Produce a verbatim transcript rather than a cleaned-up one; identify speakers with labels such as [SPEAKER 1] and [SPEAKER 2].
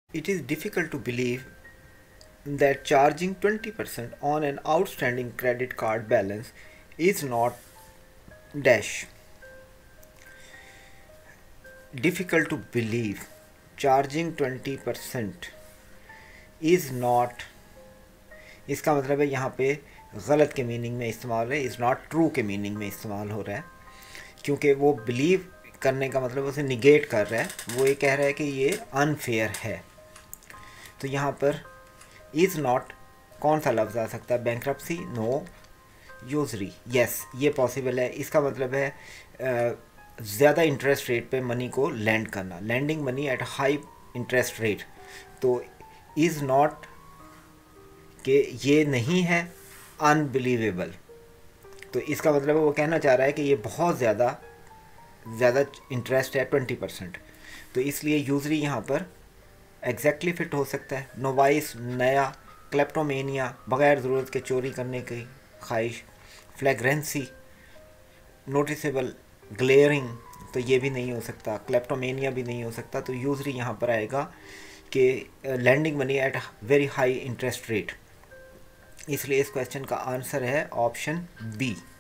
[SPEAKER 1] It is difficult to believe that charging twenty percent on an outstanding credit card balance is not dash. Difficult to believe charging twenty percent is not, इसका मतलब है यहाँ पे गलत के meaning में इस्तेमाल है, इज़ नॉट ट्रू के मीनिंग में इस्तेमाल हो रहा है, क्योंकि वो बिलीव करने का मतलब उसे निगेट कर रहा है, वो ये कह रहा है कि ये अनफेयर है। तो यहाँ पर इज़ नॉट कौन सा लफ्ज़ आ सकता है? Bankruptcy, no. यूजरी, यस, ये पॉसिबल है। इसका मतलब है ज़्यादा इंटरेस्ट रेट पे मनी को लैंड करना, landing money at high interest rate. तो इज़ नॉट कि ये नहीं है अनबिलीवेबल, तो इसका मतलब है वो कहना चाह रहा है कि ये बहुत ज़्यादा ज़्यादा इंटरेस्ट है ट्वेंटी परसेंट, तो इसलिए यूजरी यहाँ पर एग्जैक्टली फिट हो सकता है। नोवाइस, नया। क्लेप्टोमेनिया, बग़ैर ज़रूरत के चोरी करने की ख्वाहिश। फ्लैग्रेंसी, नोटिसेबल, ग्लेयरिंग, तो ये भी नहीं हो सकता। क्लेप्टोमेनिया भी नहीं हो सकता। तो यूजरी यहाँ पर आएगा कि landing money at very high interest rate. इसलिए इस क्वेश्चन का आंसर है ऑप्शन बी।